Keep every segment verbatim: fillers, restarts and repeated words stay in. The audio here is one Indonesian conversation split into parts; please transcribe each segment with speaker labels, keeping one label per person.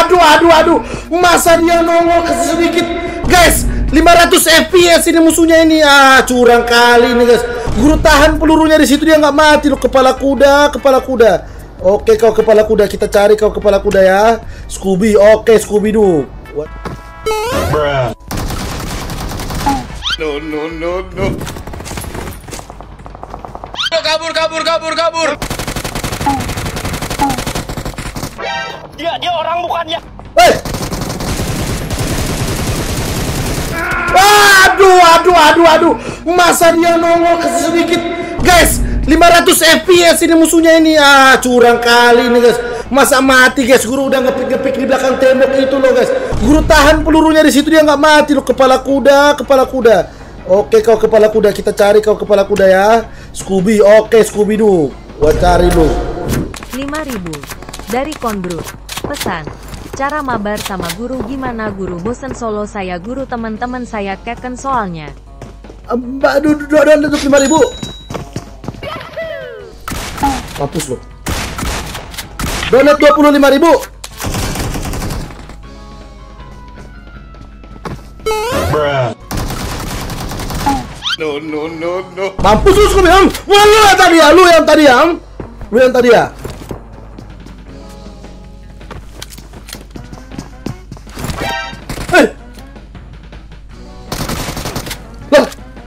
Speaker 1: aduh, aduh, aduh. Masa dia nongol ke sedikit, guys. lima ratus F P S ini musuhnya ini. Ah, curang kali ini, guys. Guru tahan pelurunya di situ, dia nggak mati loh. Kepala kuda, kepala kuda. Oke, kau kepala kuda, kita cari kau kepala kuda ya. Scooby, oke Scooby Doo. Bruh. No, no, no, no.
Speaker 2: Kabur, kabur, kabur, kabur. Dia, dia orang bukannya.
Speaker 1: Hei. Aduh, aduh, aduh, aduh. Masa dia nongol ke sedikit, guys. lima ratus F P S ini musuhnya ini. Ah, curang kali ini, guys. Masa mati, guys. Guru udah ngepik-ngepik di belakang tembok itu loh, guys. Guru tahan pelurunya di situ, dia nggak mati loh. Kepala kuda, kepala kuda. Oke, kau kepala kuda, kita cari kau kepala kuda ya. Scooby, oke Scooby Doo. Gua cari lu.
Speaker 3: lima ribu dari Konbro. Pesan. Cara mabar sama guru gimana guru? Bosen solo saya guru, teman-teman saya keken soalnya.
Speaker 1: Aduh, aduh, aduh, aduh, lima ribu. Mampus lo. Donat dua puluh lima ribu. Bruh. No, no, no, no. Mampus lu Scooby, Am. Wah, lu yang tadi ya, lu yang tadi ya, Am. Lu yang tadi ya. Hei. Lah.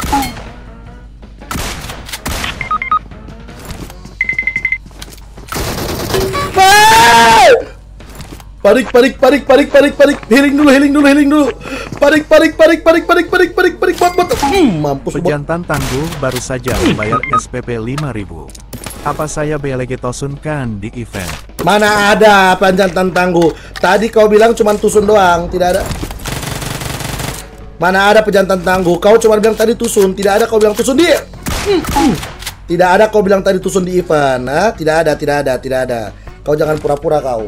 Speaker 1: Parik, parik, parik, parik, parik, parik. Healing dulu, healing dulu, healing dulu. Parik, parik, parik, parik, parik, parik, parik, parik, bot, bot. Hmm, mampus.
Speaker 4: Pejantan tangguh baru saja membayar S P P lima ribu. Apa saya B L G Tosun kan di event?
Speaker 1: Mana ada pejantan tangguh? Tadi kau bilang cuma tusun doang, tidak ada. Mana ada pejantan tangguh? Kau cuma bilang tadi tusun, tidak ada kau bilang tusun di. Hmm, hmm. Tidak ada kau bilang tadi tusun di event. Nah, tidak ada, tidak ada, tidak ada. Kau jangan pura-pura kau.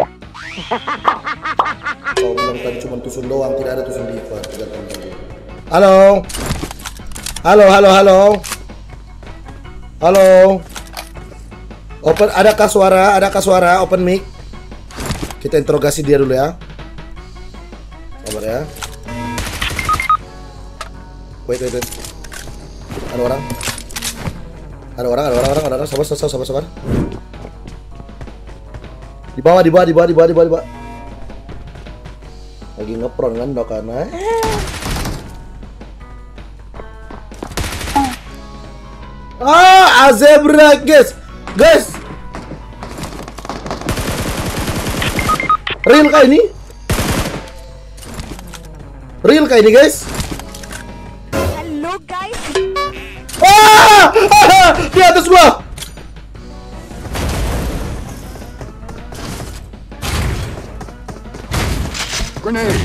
Speaker 1: Kau bilang tadi cuma tusun doang, tidak ada tusun di event. Halo. Halo, halo, halo. Halo. Open, adakah suara? Adakah suara? Open mic. Kita interogasi dia dulu ya. Sabar ya. Wait, wait, wait. Ada orang. Ada orang, ada orang, ada orang, ada orang. Sabar, sabar, sabar, sabar. Di bawah, di bawah, di bawah, di bawah, di bawah, di bawah. Lagi ngepron kan dokana. Ah, Azebra, guys. Guys. Real kah ini? Real kah ini, guys?
Speaker 3: Halo, guys.
Speaker 1: Ah! Ah! Di atas gua.
Speaker 5: Grenade.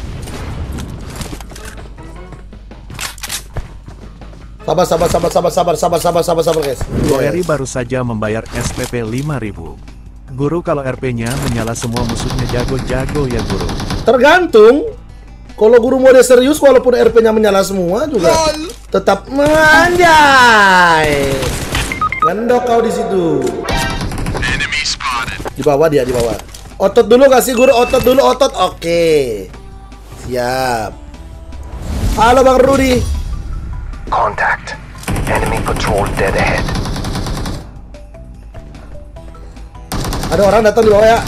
Speaker 1: Sabar, sabar, sabar, sabar, sabar, sabar, sabar, sabar, sabar, guys.
Speaker 4: Goeri baru saja membayar S P P lima ribu. Guru, kalau R P-nya menyala semua musuhnya jago-jago ya guru?
Speaker 1: Tergantung. Kalau guru mode serius, walaupun R P-nya menyala semua juga tetap manjai. Ngendok kau di situ. Di bawah dia, di bawah. Otot dulu kasih guru, otot dulu, otot. Oke. Siap. Halo Bang Rudi.
Speaker 6: Contact. Enemy patrol dead ahead.
Speaker 1: Ada orang datang di bawah ya.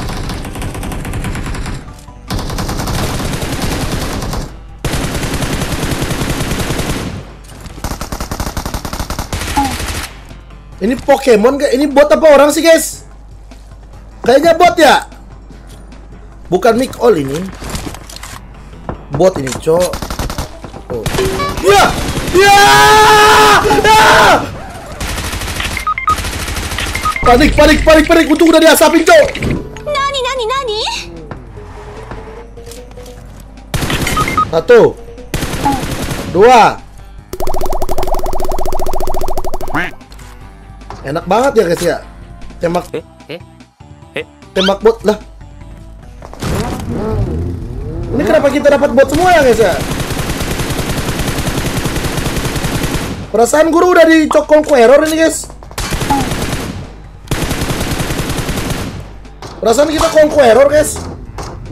Speaker 1: Ini Pokemon kayak ini bot apa orang sih, guys? Kayaknya bot ya. Bukan mic all ini. Bot ini, cok. Oh. Ya! Ya! Ya! Panik, panik, panik, panik. Untung udah diasapin, cok.
Speaker 3: Nani, nani, nani?
Speaker 1: Satu. Dua. Enak banget ya, guys ya. Tembak.
Speaker 2: Eh, eh, eh.
Speaker 1: Tembak bot lah. Ini kenapa kita dapat bot semua ya, guys ya? Perasaan guru udah dicokol ku error ini, guys. Perasaan kita konku error, guys.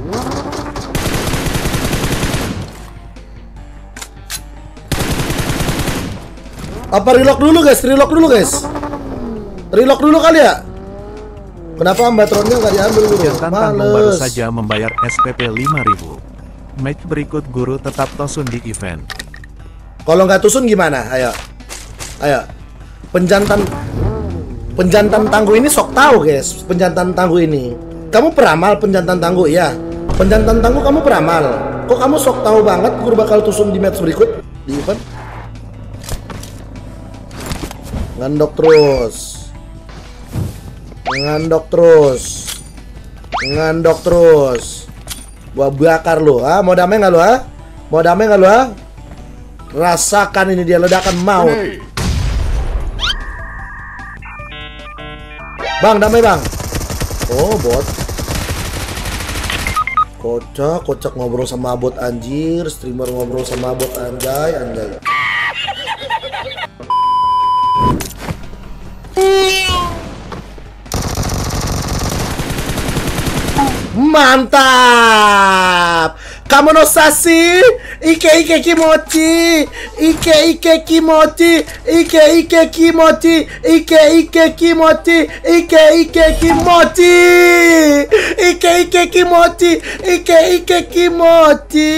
Speaker 1: Apa relock dulu guys? Relock dulu guys. Relock dulu kali ya. Kenapa ambatronnya nggak diambil guru?
Speaker 4: Irtan Tanggung baru saja membayar S P P lima ribu. Match berikut guru tetap tosun di event.
Speaker 1: Kalau nggak tusun gimana? Ayo, ayo. Penjantan, penjantan tangguh ini sok tahu guys. Penjantan tangguh ini. Kamu peramal penjantan tangguh ya? Penjantan tangguh kamu peramal. Kok kamu sok tahu banget guru bakal tusun di match berikut di event? Ngandok terus. Ngandok terus. Ngandok terus. Gua bakar lu, ah? Mau damai nggak lu, ah? Mau damai nggak lu, ah? Rasakan ini dia ledakan maut. Bang, damai bang. Oh, bot. Kocak, kocak ngobrol sama bot anjir. Streamer ngobrol sama bot anjay, anjay. Mantap. Kamu no sasi, ike ike kimochi, ike ike kimochi, ike ike kimochi, ike ike kimochi, ike ike kimochi, ike ike kimochi, ike ike kimochi.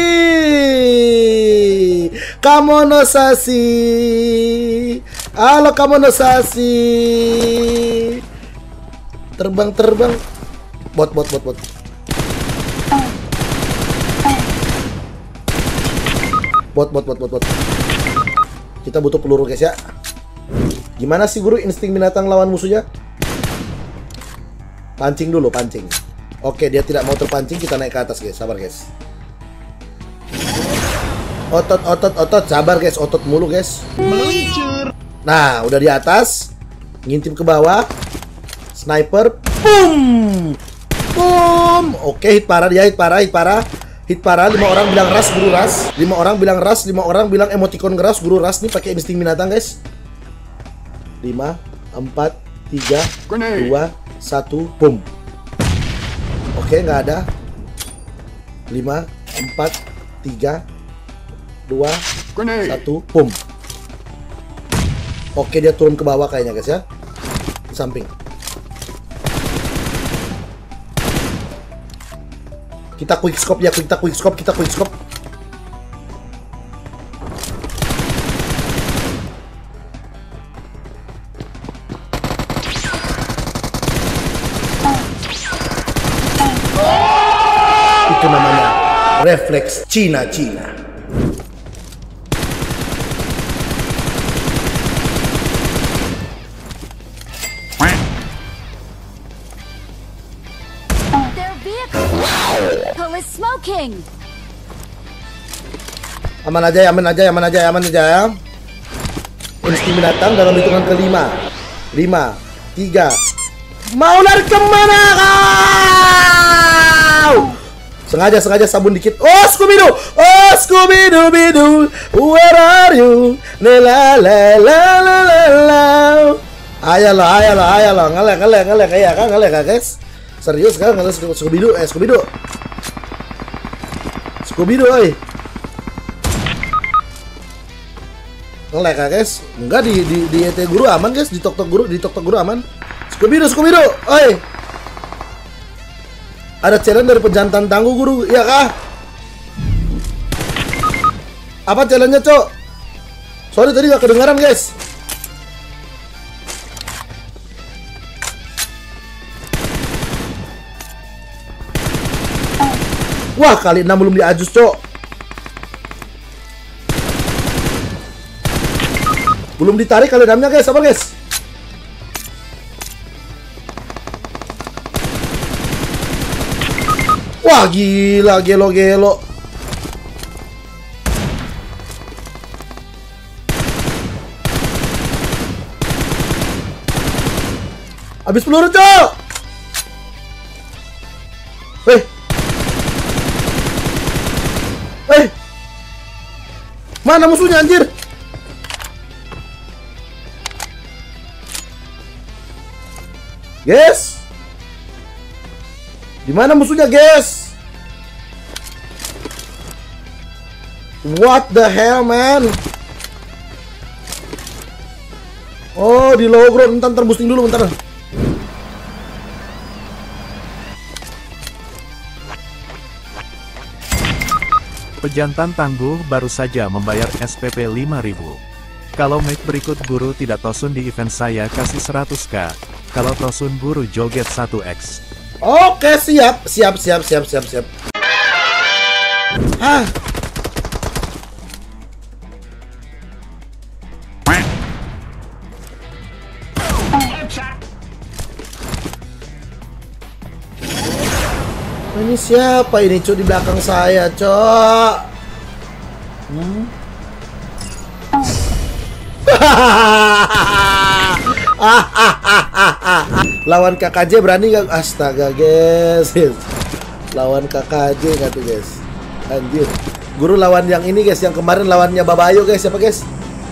Speaker 1: Kamu no sasi, halo kamu no sasi, terbang terbang, bot bot bot bot. Bot, bot, bot, bot, bot. Kita butuh peluru guys ya. Gimana sih guru insting binatang lawan musuhnya? Pancing dulu, pancing. Oke, dia tidak mau terpancing, kita naik ke atas guys. Sabar guys. Otot, otot, otot. Sabar guys, otot mulu guys. Meluncur. Nah, udah di atas. Ngintip ke bawah. Sniper. Boom. Boom. Oke, hit parah dia, hit parah, hit parah. Hit parah, lima orang bilang ras, guru ras. Lima orang bilang ras, lima orang bilang emoticon keras, guru ras. Nih pakai insting binatang guys. Lima, empat, tiga, dua, satu, boom. Oke, nggak ada. Lima, empat, tiga, dua, satu, boom. Oke, dia turun ke bawah kayaknya guys ya. Di samping. Kita quick scope ya, kita quick scope, kita quick scope. Itu namanya refleks Cina-Cina.
Speaker 5: Smoking.
Speaker 1: Aman aja ya, aman aja ya, aman aja ya, aman aja ya. Insting binatang dalam hitungan kelima. Lima, tiga. Mau lari kemana kau? Sengaja, sengaja sabun dikit. Oh, Scooby-Doo. Oh, Scooby-Doo, Bidu. Where are you? La la la la la la. Ayolah, ayolah, ayolah. Ngelek, ngelek, ngelek. Iya kan, ngelek kan guys? Serius kan, ngelek Scooby-Doo. Eh, Scooby-Doo. Scooby-Doo, oi. Ngelek kan guys? Enggak, di di di E T guru aman guys, di tok-tok guru, di tok-tok guru aman. Scooby-Doo, Scooby-Doo, oi. Ada challenge dari penjantan tangguh guru, iya kah? Apa challenge-nya, Cok? Sorry tadi gak kedengaran guys. Wah, kali enam belum diajus, Cok. Belum ditarik kali enamnya, guys. Sabar, guys. Wah, gila, gelo-gelo. Habis peluru, Cok. Weh. Eh, mana musuhnya anjir? Guys, di mana musuhnya, guys? What the hell, man? Oh, di low ground. Bentar, bentar, boosting dulu, bentar.
Speaker 4: Pejantan tangguh baru saja membayar S P P lima ribu. Kalau match berikut guru tidak tosun di event saya kasih seratus k. Kalau tosun guru joget satu x.
Speaker 1: Oke, siap. Siap, siap, siap, siap, siap. Ah. Ini siapa ini, Cuk, di belakang saya, Cuk? Hmm? Lawan K K J berani gak? Astaga, guys. Lawan K K J gak tuh, guys? Anjir. Guru lawan yang ini, guys. Yang kemarin lawannya Babayo, guys. Siapa, guys?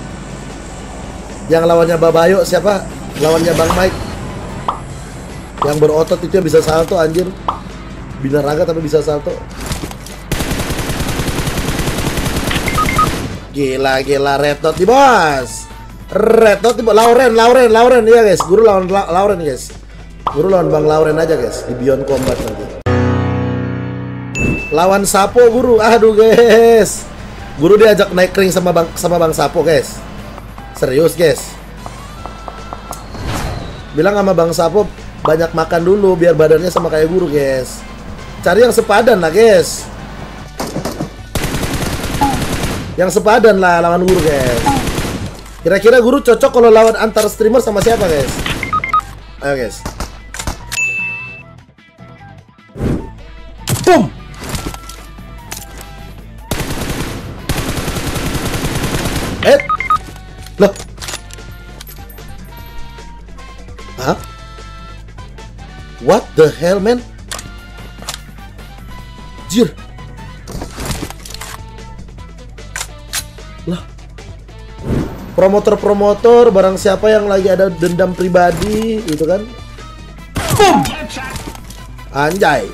Speaker 1: Yang lawannya Babayo siapa? Lawannya Bang Mike. Yang berotot itu yang bisa salto, anjir. Bina raga tapi bisa salto. Gila, gila, red dot di bos. Red dot di bos. Lauren, Lauren, Lauren, iya guys. Guru lawan La Lauren, guys. Guru lawan Bang Lauren aja, guys. Di Beyond Combat nanti. Lawan Sapo, guru. Aduh, guys. Guru diajak naik ring sama Bang sama Bang Sapo, guys. Serius, guys. Bilang sama Bang Sapo banyak makan dulu biar badannya sama kayak guru, guys. Cari yang sepadan lah, guys. Yang sepadan lah lawan guru, guys. Kira-kira guru cocok kalau lawan antar streamer sama siapa, guys? Ayo, guys. Boom. Eh. Loh. Hah? What the hell, man? Jir. Lah. Promotor-promotor barang siapa yang lagi ada dendam pribadi gitu kan. Boom. Anjay.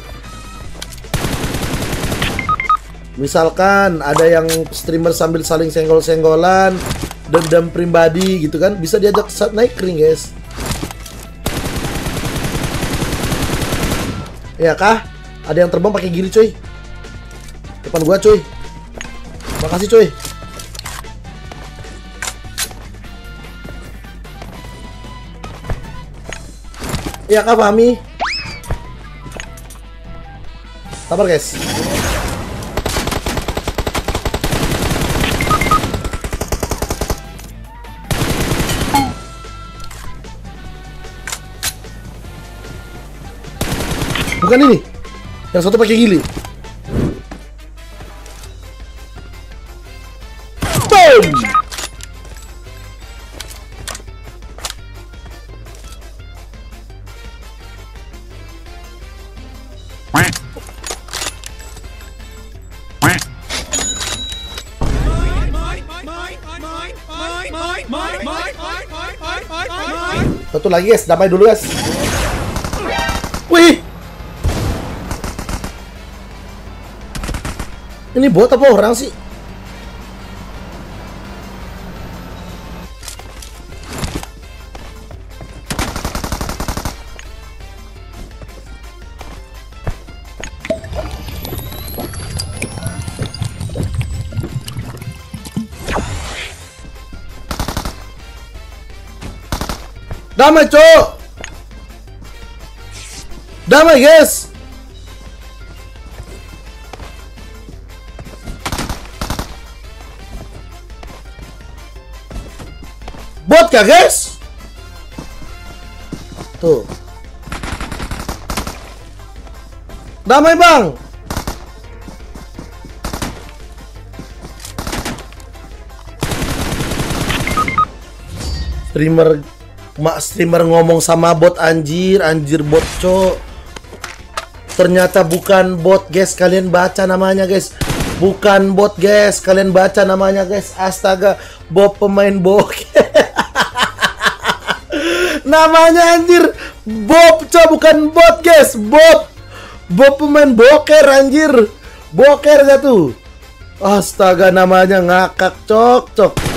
Speaker 1: Misalkan ada yang streamer sambil saling senggol-senggolan, dendam pribadi gitu kan, bisa diajak saat naik ring, guys. Ya kah? Ada yang terbang pakai giri, cuy. Depan gua, cuy. Makasih, cuy. Ya kah, Fahmi? Sabar, guys. Bukan ini. Yang satu pakai gili. Boom. Satu lagi, guys, damai dulu, guys. Wih. Ini bot apa orang sih? Damai, cok. Damai, guys. Bot kah, guys? Tuh. Damai, Bang. Streamer mak streamer ngomong sama bot, anjir, anjir bot, cok. Ternyata bukan bot, guys. Kalian baca namanya, guys. Bukan bot, guys. Kalian baca namanya, guys. Astaga, Bob pemain bokeh. Namanya anjir Bob, cok, bukan bot, guys. Bob. Bob pemain boker, anjir. Boker gak tuh? Astaga, namanya ngakak, cok, cok.